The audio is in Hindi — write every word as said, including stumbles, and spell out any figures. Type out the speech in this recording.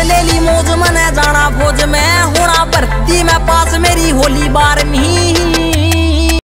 ले ली मौज मने जाना फौज में, होना भर्ती में पास मेरी होली बार में।